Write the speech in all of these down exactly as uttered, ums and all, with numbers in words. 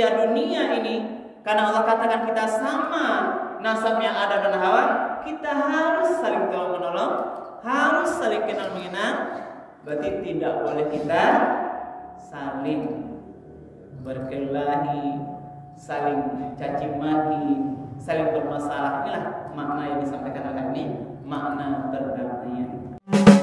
manusia dunia ini, karena Allah katakan kita sama nasabnya Adam dan Hawa, kita harus saling tolong menolong, harus saling kenal mengenal. Berarti tidak boleh kita saling berkelahi, saling caci maki, saling bermasalah. Inilah makna yang disampaikan oleh ini, makna perdamaian.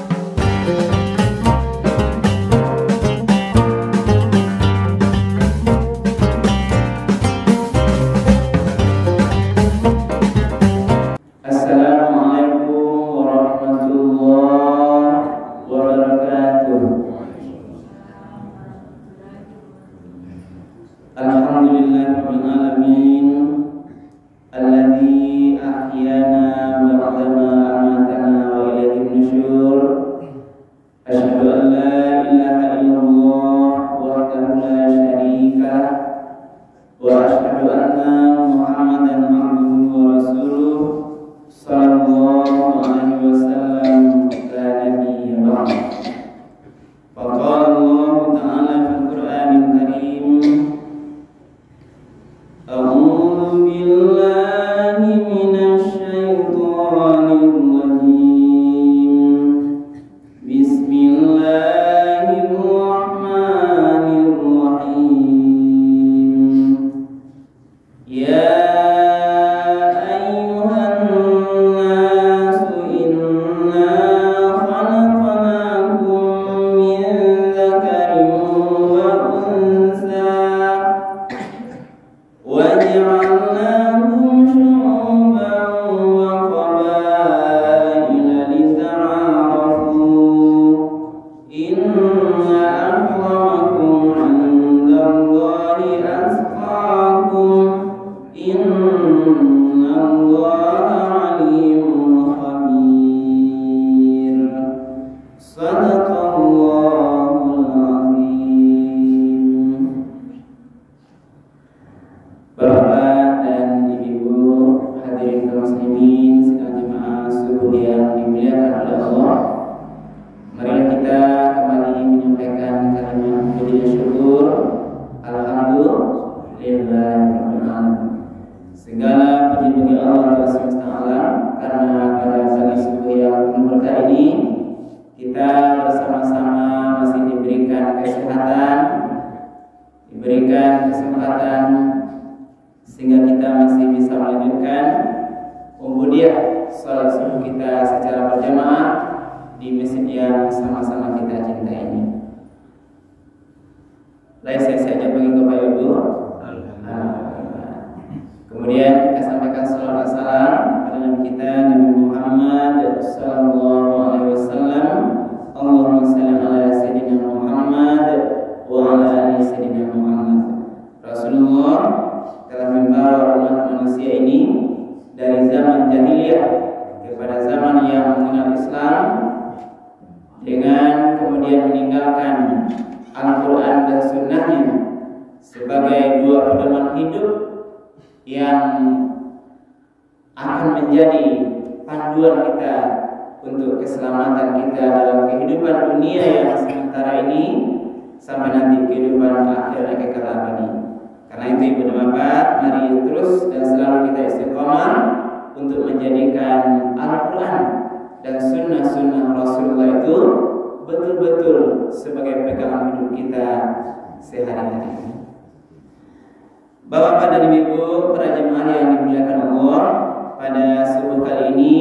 Bapak dan Ibu para jemaah yang dimuliakan Allah, pada subuh kali ini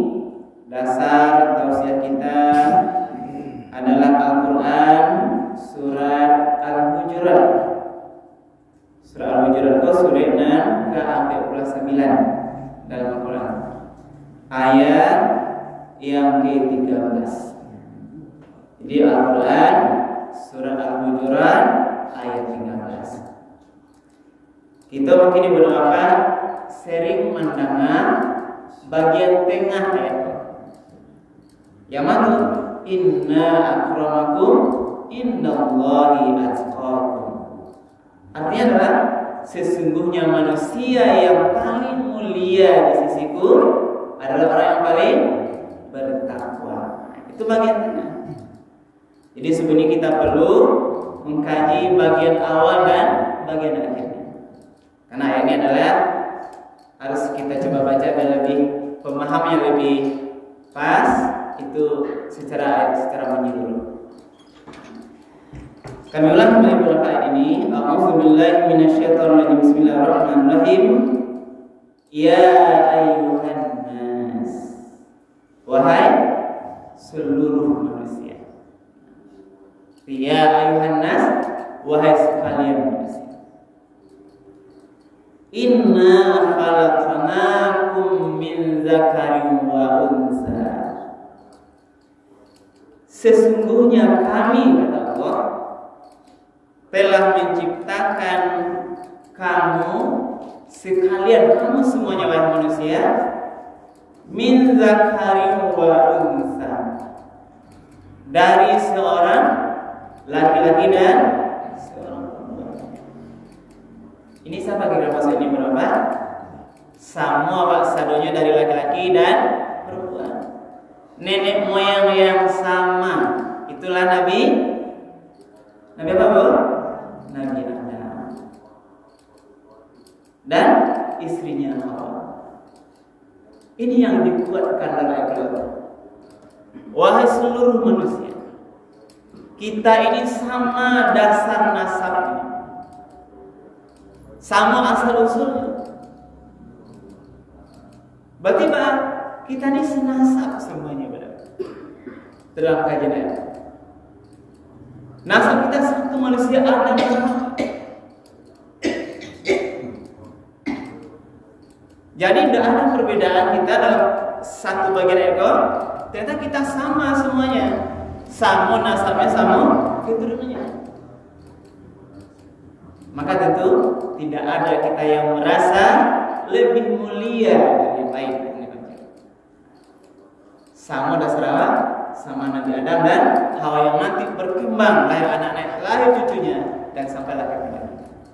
dasar tausiah kita adalah Al-Quran surat Al-Hujurat. Surah Al-Hujurat itu surat enam ke empat puluh sembilan dalam Al-Quran, ayat yang ke tiga belas. Jadi Al-Quran surat Al-Hujurat ayat tiga belas. Kita mungkin beberapa sering mendengar bagian tengah ayat yang mana inna akramakum innallahi atqakum. Artinya adalah sesungguhnya manusia yang paling mulia di sisiku adalah orang yang paling bertakwa. Itu bagian tengah. Jadi sebenarnya kita perlu mengkaji bagian awal dan bagian akhir. Karena ayat ini adalah harus kita coba baca dan lebih pemahaman yang lebih pas itu secara ayat secara menyeluruh. Kami ulang kembali beberapa ayat ini. A'udzubillahi minasyaitonirrajim. Bismillahirrahmanirrahim. Ya ayyuhan nas, wahai seluruh manusia. Ya ayyuhan nas, wahai sekalian manusia. Inna khalaqnakum min dzakarin wa unsa. Sesungguhnya kami, kata Allah, telah menciptakan kamu sekalian, kamu semuanya wahai manusia, min dzakarin wa unsa, dari seorang laki-laki dan seorang perempuan. Ini siapa kira maksud ini berapa? Semua waksadonya dari laki-laki dan perempuan. Nenek moyang yang sama. Itulah Nabi Nabi apa bu? Nabi Adam dan istrinya Hawa. Ini yang dikuatkan dalam Al-Quran. Wahai seluruh manusia, kita ini sama dasar nasabnya, sama asal usulnya. Berarti bah, kita ini senasab semuanya benar. Dalam kajian ayat. Nasab kita satu manusia Adam dan Hawa. Jadi tidak ada perbedaan kita dalam satu bagian ekor. Ternyata kita sama semuanya. Sama nasabnya, sama keturunannya. Maka tentu tidak ada kita yang merasa lebih mulia dari yang lain. Sama dasar Allah, sama Nabi Adam dan Hawa yang nanti berkembang, lahir anak-anak, lahir cucunya, dan sampailah ke kita.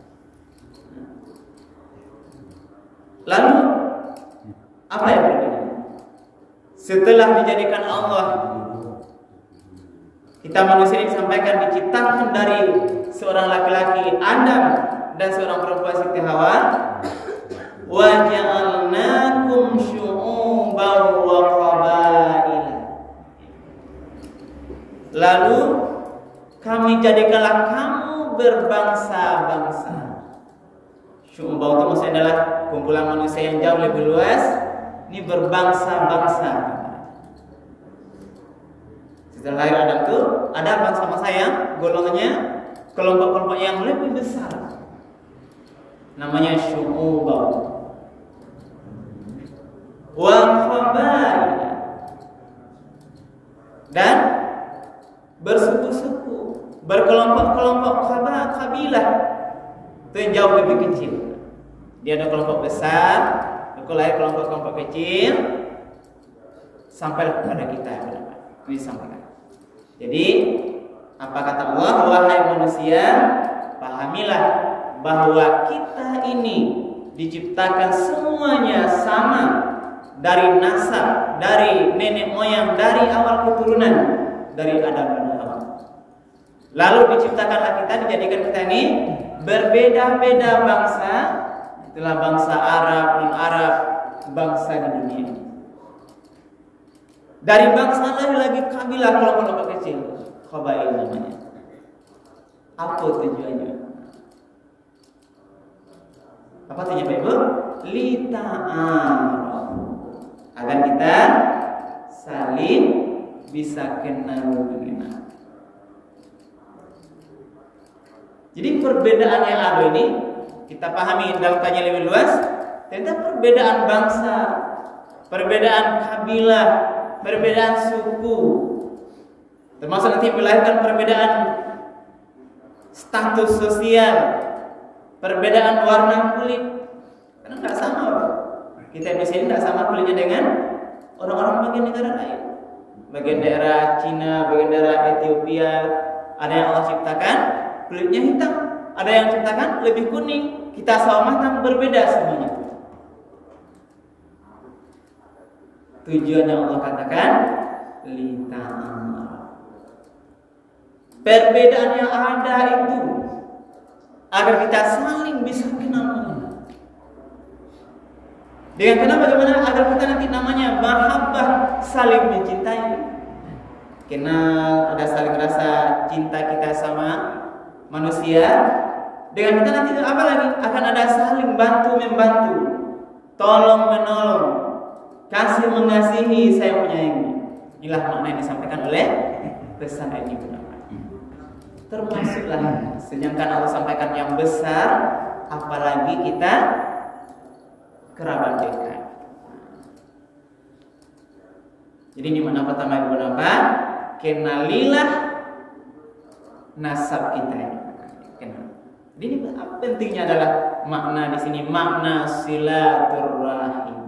Lalu apa yang berbeda? Setelah dijadikan Allah, kita manusia ini disampaikan diciptakan dari seorang laki-laki Adam dan seorang perempuan Siti Hawa. Wa ja'alnakum syu'uban wa qabaila. Lalu kami jadikanlah kamu berbangsa-bangsa. Syu'uban itu maksudnya adalah kumpulan manusia yang jauh lebih luas. Ini berbangsa-bangsa. Setelah lahir Adam itu ada bangsa-bangsa yang golongannya kelompok-kelompok yang lebih besar. Namanya syu'uban wa qabaila, dan bersuku-suku, berkelompok-kelompok kabilah. Itu yang jauh lebih kecil. Dia ada kelompok besar, lahir kelompok-kelompok kecil, sampai kepada kita. Ini disampaikan. Jadi apa kata Allah? Wahai manusia, pahamilah bahwa kita ini diciptakan semuanya sama, dari nasab, dari nenek moyang, dari awal keturunan, dari Adam dan Hawa. Lalu diciptakanlah kita, dijadikan kita ini berbeda-beda bangsa. Itulah bangsa Arab, non-Arab, bangsa di dunia. Dari bangsa lain lagi kabilah, kelompok-kelompok kecil, qabail namanya. Apa tujuannya? Apa tujuannya Ibu? Lita'arafu, agar kita saling bisa kenal mengenal. Jadi perbedaan yang ada ini kita pahami dalam kajian lebih luas. Ternyata perbedaan bangsa, perbedaan kabilah, perbedaan suku, termasuk nanti melahirkan perbedaan status sosial, perbedaan warna kulit. Karena tidak sama. Kita di sini tidak sama kulitnya dengan orang-orang bagian negara lain. Bagian daerah Cina, bagian daerah Ethiopia, ada yang Allah ciptakan kulitnya hitam, ada yang ciptakan lebih kuning. Kita sama matang, berbeda semuanya. Tujuannya Allah katakan lita'arafu. Perbedaan yang ada itu agar kita saling bisa kenal mengenal. Dengan kenapa bagaimana agar kita nanti namanya mahabbah, saling mencintai. Karena ada saling rasa cinta kita sama manusia. Dengan kita nanti apa lagi? Akan ada saling bantu membantu, tolong menolong, kasih mengasihi, sayang menyayangi. Inilah makna yang disampaikan oleh pesan ayat ini. Termasuklah sedangkan Allah sampaikan yang besar, apalagi kita kerabat dekat. Jadi ini makna pertama ibu apa? Kenalilah nasab kita. Kenal. Jadi ini pentingnya adalah makna di sini makna silaturahim.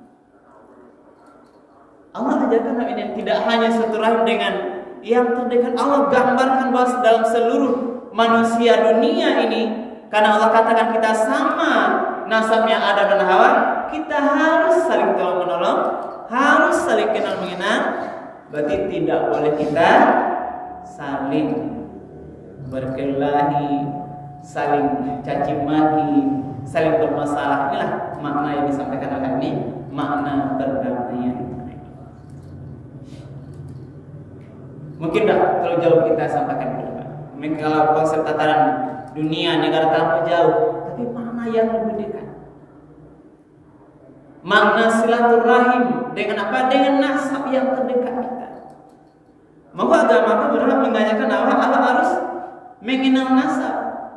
Allah ajarkan ini tidak hanya silaturahim dengan yang terdekat. Allah gambarkan bahwa dalam seluruh manusia dunia ini, karena Allah katakan kita sama nasabnya Adam dan Hawa, kita harus saling tolong menolong, harus saling kenal mengenal. Berarti tidak boleh kita saling berkelahi, saling caci maki, saling bermasalah. Inilah makna yang disampaikan oleh ini, makna perdamaian. Mungkin tidak terlalu jauh kita sampaikan dulu. Mungkin kalau konsep tataran dunia negara terlalu jauh, tapi makna yang lebih dekat. Makna silaturahim dengan apa? Dengan nasab yang terdekat kita. Maka agama berhak mengajarkan apa? Allah harus mengenal nasab.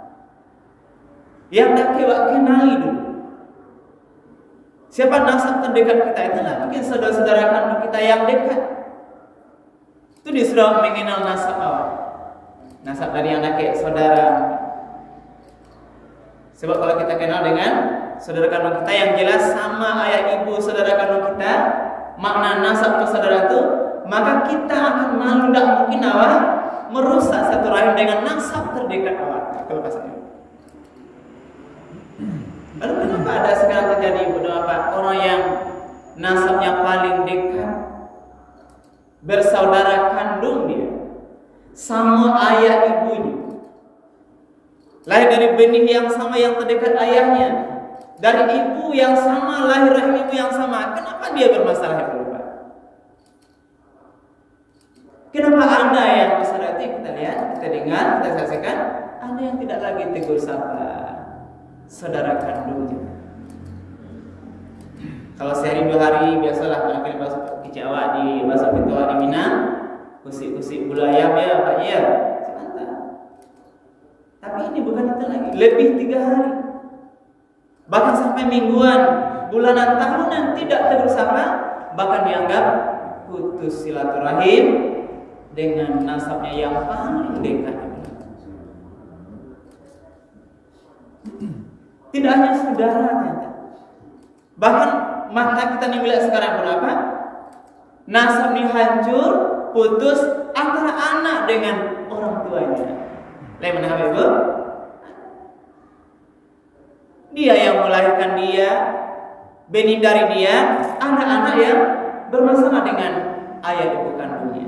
Yang tak kewak kenali dulu. Siapa nasab terdekat kita? Itulah mungkin saudara-saudara kandung kita yang dekat. Itu disuruh mengenal nasab awal. Nasab dari anak saudara. Sebab kalau kita kenal dengan saudara kandung kita yang jelas sama ayah ibu saudara kandung kita, makna nasab saudara itu, maka kita akan malu tidak mungkin awal merusak satu rahim dengan nasab terdekat awal. Kelepasannya. Lalu kenapa ada sekarang terjadi beberapa orang yang nasabnya paling dekat, bersaudara kandung dia sama ayah ibunya, lahir dari benih yang sama yang terdekat ayahnya, dari ibu yang sama, lahir rahim ibu yang sama. Kenapa dia bermasalah ya Bapak? Kenapa ada yang masalah itu? Kita lihat, kita dengar, kita saksikan, ada yang tidak lagi tegur sapa saudara kandungnya. Kalau sehari dua hari biasalah barangkali bahasa Jawa di bahasa Jawa di Minang, kusik-kusik bulayap ya Pak ya, sebentar. Tapi ini bukan itu lagi, lebih tiga hari, bahkan sampai mingguan, bulanan, tahunan tidak tegur sapa, bahkan dianggap putus silaturahim dengan nasabnya yang paling dekat. Tidak hanya saudara, bahkan mata kita nih melihat sekarang berapa? Nasab ini hancur, putus antara anak dengan orang tuanya. Lain mana Ibu? Dia yang melahirkan dia, benih dari dia, anak-anak yang bermasalah dengan ayah ibu kandungnya.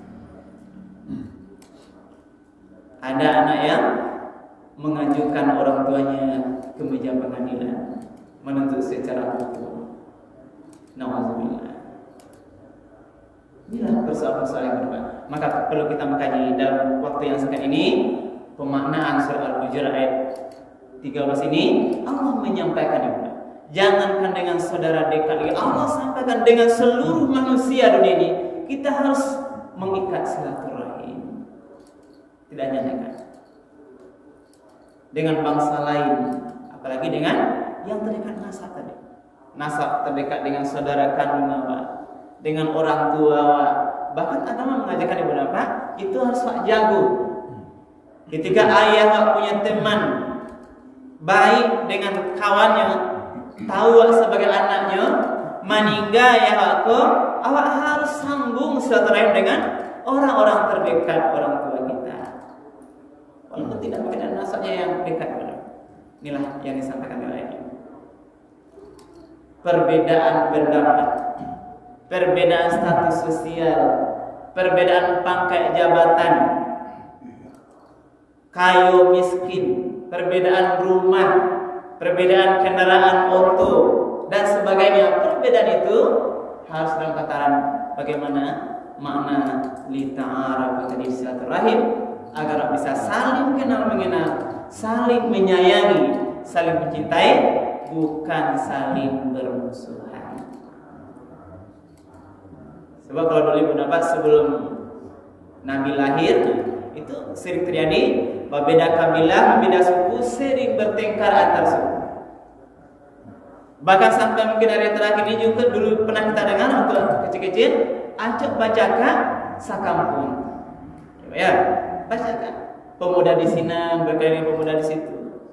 Ada anak yang mengajukan orang tuanya ke meja pengadilan menuntut secara hukum. Nauzubillah. Inilah persoalan-persoalan yang berbeda. Maka perlu kita mengkaji dalam waktu yang singkat ini pemaknaan surah Al-Hujurat ayat tiga belas ini. Allah menyampaikan itu. Jangankan dengan saudara dekat lagi, Allah sampaikan dengan seluruh manusia dunia ini. Kita harus mengikat silaturahim. Tidak hanya dekat dengan bangsa lain, apalagi dengan yang terdekat nasab tadi. Nasab terdekat dengan saudara kandung awak, dengan orang tua awak. Bahkan agama mengajarkan ibu bapak itu harus wak jago. Ketika ayah wak punya teman baik dengan kawannya, tahu wak sebagai anaknya, meninggal ya wakku, awak harus sambung silaturahim dengan orang-orang terdekat orang tua kita. Walaupun tidak mengenal nasabnya yang dekat. Inilah yang disampaikan oleh ini. Perbedaan pendapat, perbedaan status sosial, perbedaan pangkat jabatan, kaya miskin, perbedaan rumah, perbedaan kendaraan oto, dan sebagainya. Perbedaan itu harus dalam tataran bagaimana makna li ta'arafu tadi silaturahim, agar bisa saling kenal mengenal, saling menyayangi, saling mencintai, bukan saling bermusuhan. Sebab kalau dulu Ibu Bapak sebelum Nabi lahir itu sering terjadi berbeda kabilah, berbeda suku sering bertengkar antar suku. Bahkan sampai mungkin hari terakhir ini juga dulu pernah kita dengar waktu kecil-kecil, acak bacaka sakampung. Ya, bacakan. Pemuda di sini berkaitan pemuda di situ.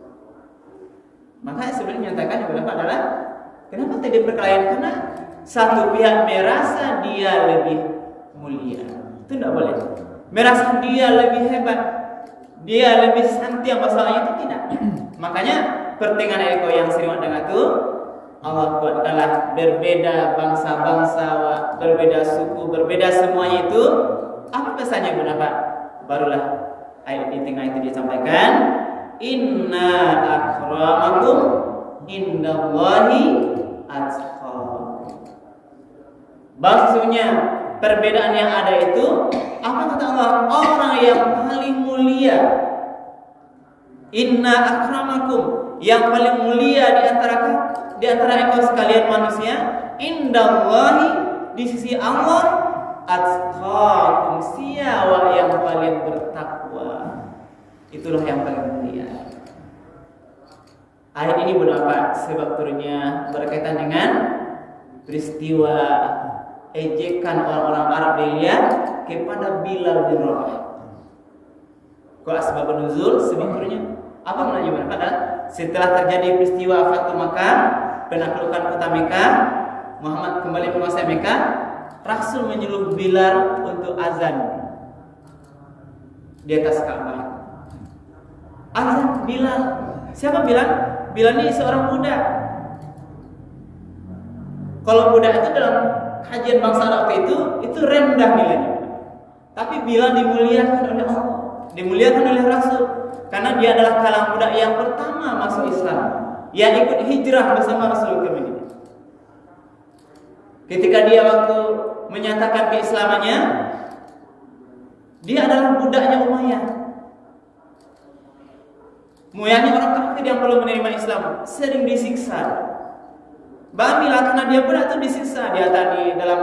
Maka sebenarnya nyatakan yang berapa adalah kenapa terjadi perkelahian? Karena satu pihak merasa dia lebih mulia. Itu tidak boleh. Merasa dia lebih hebat, dia lebih santai, masalahnya itu tidak. Makanya pertengahan eko yang sering dengar itu Allah buatkanlah berbeda bangsa-bangsa, berbeda suku, berbeda semuanya itu. Apa pesannya Bapak? Barulah ayat di tengah itu disampaikan, inna akramakum indallahi atqakum. Maksudnya perbedaan yang ada itu, apa kata Allah? Orang yang paling mulia. Inna akramakum, yang paling mulia di antara di antara ekor sekalian manusia, indallahi, di sisi Allah, atqakum, siapa yang paling bertakwa. Itulah yang paling mulia. Ayat ini berapa? Sebab turunnya berkaitan dengan peristiwa ejekan orang-orang Arab jahiliyah kepada Bilal bin Rabah. Kok asbab nuzul? Sebab turunnya apa menanya? Pada setelah terjadi peristiwa Fatu Makkah, penaklukan kota Mekah, Muhammad kembali menguasai Mekah, Rasul menyuruh Bilal untuk azan di atas Ka'bah. Azan Bilal. Siapa Bilal? Bilal ini seorang budak. Kalau budak itu dalam kajian bangsa waktu itu, itu rendah nilainya. Tapi Bilal dimuliakan oleh Allah, dimuliakan oleh Rasul, karena dia adalah kalangan budak yang pertama masuk Islam, yang ikut hijrah bersama Rasul ke Madinah. Ketika dia waktu menyatakan keislamannya, dia adalah budaknya Umayyah. Umayyahnya orang kafir yang perlu menerima Islam, sering disiksa. Bamilah karena dia budak itu disiksa, dia tadi dalam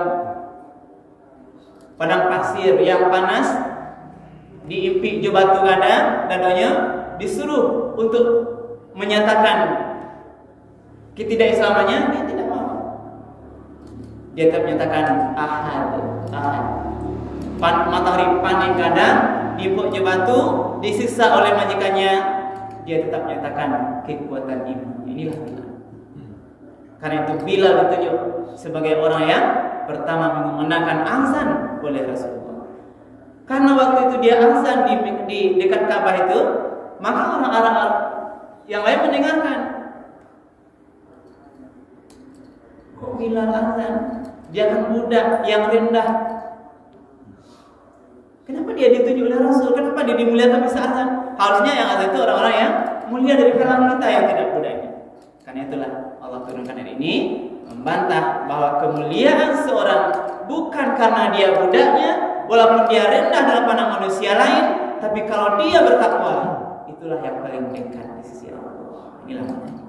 padang pasir yang panas, diimpik jo batu gada, dadanya disuruh untuk menyatakan ketidakislamannya, dia tidak mau. Dia tetap menyatakan ahad, ahad. Pan, matahari panik kadang, diimpik jo batu, disiksa oleh majikannya, dia tetap menyatakan kekuatan iman. Inilah Bilal. Karena itu Bilal ditunjuk sebagai orang yang pertama mengenakan azan oleh Rasulullah. Karena waktu itu dia azan di, di dekat Ka'bah itu, maka orang Arab yang lain mendengarkan. Kok Bilal azan? Dia kan budak yang rendah. Kenapa dia ditunjuk oleh Rasul? Kenapa dia dimuliakan bisa azan? Harusnya yang azan itu orang-orang yang mulia dari kalangan kita yang tidak budaknya. Karena itulah Allah turunkan ayat ini membantah bahwa kemuliaan seorang bukan karena dia budaknya, walaupun dia rendah dalam pandang manusia lain, tapi kalau dia bertakwa, itulah yang paling dekat di sisi Allah. Inilah maknanya.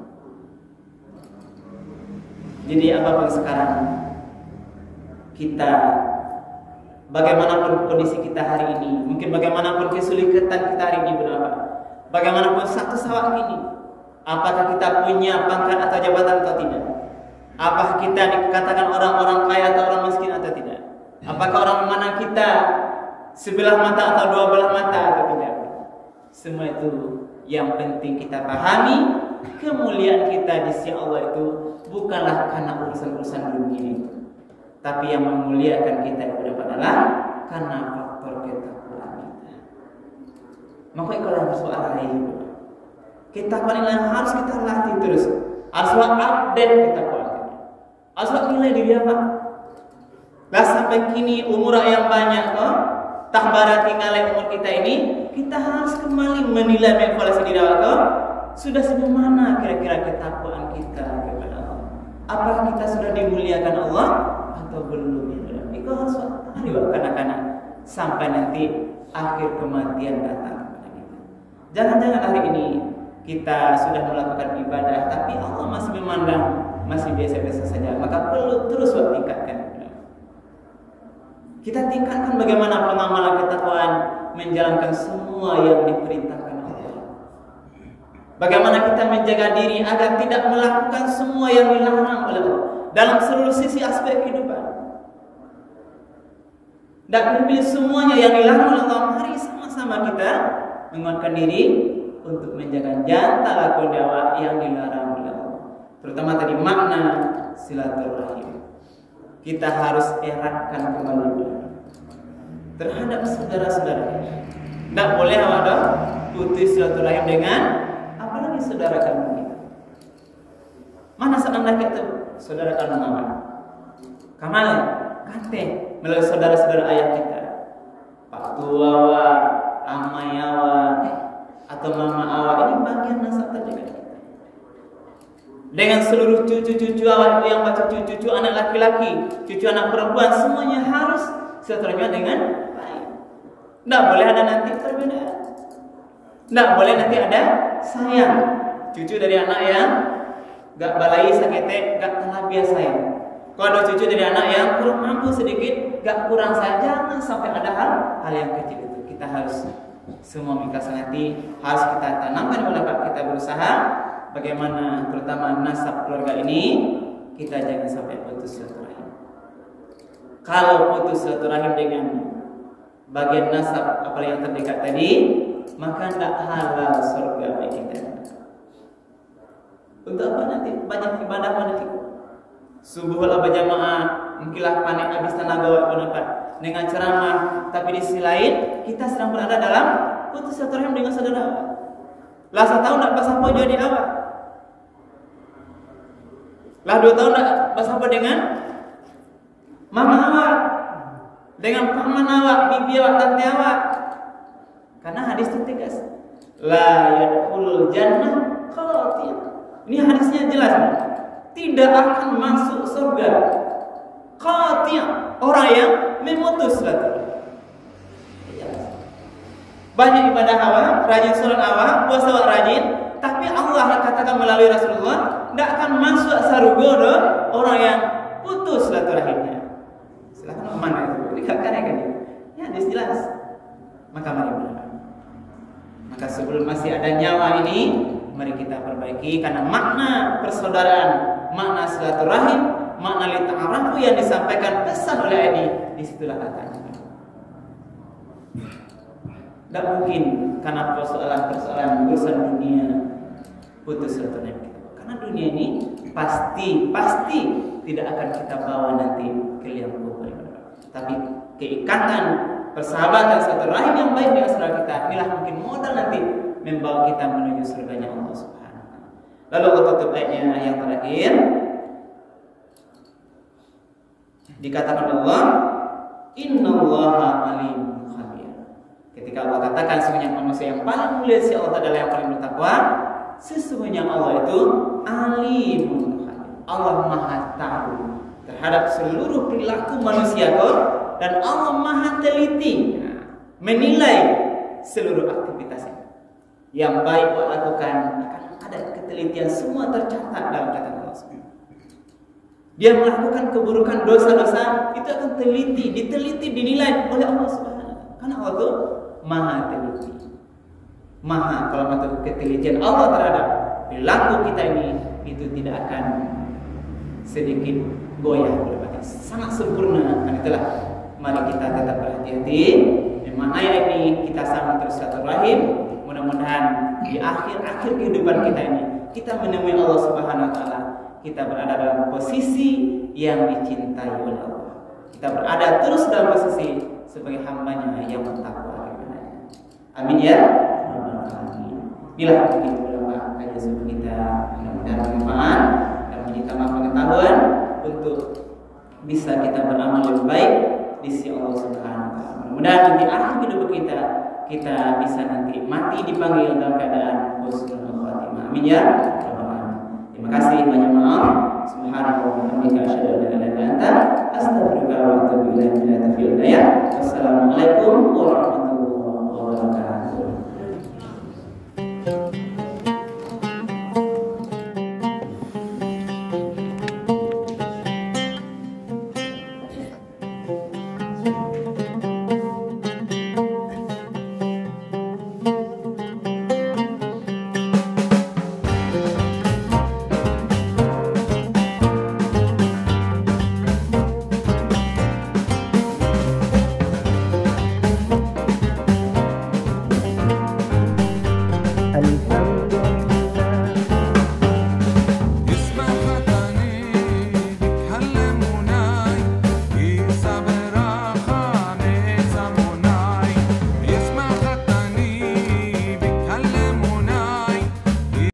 Jadi apapun sekarang kita, bagaimanapun kondisi kita hari ini, mungkin bagaimanapun kesulitan kita hari ini berapa, bagaimanapun satu sawak ini, apakah kita punya pangkat atau jabatan atau tidak, apakah kita dikatakan orang-orang kaya atau orang miskin atau tidak, apakah orang mana kita sebelah mata atau dua belah mata atau tidak, semua itu yang penting kita pahami. Kemuliaan kita di sisi Allah itu bukanlah karena urusan-urusan dunia ini, tapi yang memuliakan kita itu adalah karena faktor ketakwaan kita. Maka kalau harus raih, ketakwaan yang harus kita latih terus, harus update ketakwaan kita, harus nilai diri apa. Lah sampai kini umur yang banyak, toh tak bara tinggal umur kita ini, kita harus kembali menilai mengevaluasi diri awal, toh sudah sejauh mana kira-kira ketakwaan kita kepada Allah. apakah kita sudah dimuliakan Allah atau belum? Itu harus hari kanak-kanak sampai nanti akhir kematian datang kepada kita. Jangan-jangan hari ini kita sudah melakukan ibadah, tapi Allah masih memandang masih biasa-biasa saja. Maka perlu terus tingkatkan. Kita tingkatkan bagaimana pengamalan ketakwaan, menjalankan semua yang diperintahkan Allah. Bagaimana kita menjaga diri agar tidak melakukan semua yang dilarang oleh Allah dalam seluruh sisi aspek kehidupan. Dan memilih semuanya yang dilarang oleh Allah. Mari sama-sama kita menguatkan diri untuk menjaga jangan laku dakwah yang dilarang oleh Allah. Terutama tadi makna silaturahim. Kita harus eratkan kembali terhadap saudara-saudara. Tidak boleh ada putus silaturahim dengan apalagi saudara kandung kita. Mana seandainya kita saudara kandung apa? Kamal, kate melalui saudara-saudara ayah kita, pak tua wa, amai awa, atau mama awa, ini bagian nasab terjaga kita. Dengan seluruh cucu-cucu awak yang baca cucu-cucu anak laki-laki, cucu anak perempuan, semuanya harus silaturahmi dengan baik. Tidak boleh ada nanti perbedaan. Tidak boleh nanti ada sayang. Cucu dari anak yang gak balai sakete, gak telah biasa sayang. Kalau ada cucu dari anak yang kurang mampu sedikit, gak kurang sayang, jangan sampai ada hal hal yang kecil itu. Kita harus semua mikasangati, harus kita tanamkan oleh kita berusaha. Bagaimana terutama nasab keluarga ini kita jangan sampai putus silaturahim. Kalau putus silaturahim dengan bagian nasab apalagi yang terdekat tadi, maka tidak halal surga bagi kita. Untuk apa nanti banyak ibadah mana itu? Subuh lah berjamaah, mungkinlah panik habis tenaga waktu dapat dengan ceramah, tapi di sisi lain kita sedang berada dalam putus silaturahim dengan saudara. Lah satu tahun tidak pasang pojo di awal. Lah dua tahun tak bersama dengan mama awak, dengan paman awak, bibi awak, tante awak. Karena hadis itu tegas. La yadkhulul jannah qati'ah. Ini hadisnya jelas. Tidak akan masuk surga qati'ah, orang yang memutus silaturahim. Banyak ibadah awak, rajin sholat awak, puasa awak rajin, tapi Allah katakan melalui Rasulullah tidak akan masuk sarugodo orang yang putus silaturahimnya. Silakan mana itu? Dikatakan kan ya? Ya, jelas. Maka mari berdoa. Maka sebelum masih ada nyawa ini, mari kita perbaiki karena makna persaudaraan, makna silaturahim, makna lita'arafu yang disampaikan pesan oleh ini, disitulah katanya. Tidak mungkin karena persoalan-persoalan urusan dunia putus silaturahim kita. Karena dunia ini pasti pasti tidak akan kita bawa nanti ke liang kubur. Tapi keikatan persahabatan silaturahim yang baik dengan saudara kita inilah mungkin modal nanti membawa kita menuju surganya Allah Subhanahu wa taala. Lalu Allah tutup ayatnya yang terakhir. Dikatakan Allah, "Innallaha alim khabir." Ketika Allah katakan sesungguhnya manusia yang paling mulia si Allah adalah yang paling bertakwa, sesungguhnya Allah itu alimun khabir. Allah Maha tahu terhadap seluruh perilaku manusia dan Allah Maha teliti menilai seluruh aktivitasnya. Yang baik buat lakukan akan ada ketelitian semua tercatat dalam catatan Allah. Dia melakukan keburukan dosa-dosa itu akan teliti, diteliti, dinilai oleh Allah Subhanahu wa taala. Karena Allah itu Maha teliti. Maha kalau menurut ketelitian Allah terhadap perilaku kita ini itu tidak akan sedikit goyah, sangat sempurna. Dan itulah mari kita tetap berhati-hati. Dimana ini kita sama terus silaturahim. Mudah-mudahan di akhir-akhir kehidupan kita ini kita menemui Allah Subhanahu wa taala. Kita berada dalam posisi yang dicintai oleh Allah. Kita berada terus dalam posisi sebagai hambanya yang bertakwa. Amin ya. Inilah mungkin beberapa kajian kita, mudah-mudahan bermanfaat dan menjadi tambah pengetahuan untuk bisa kita beramal lebih baik di sisi Allah Subhanahu wa taala. Mudah-mudahan di akhir hidup kita kita bisa nanti mati dipanggil dalam keadaan husnul khatimah. Amin ya. Terima kasih, banyak maaf. Subhanallah. subhanaka wa bihamdika asyhadu an la ilaha illa anta astaghfiruka wa atubu ilaik. Wassalamualaikum warahmatullahi wabarakatuh.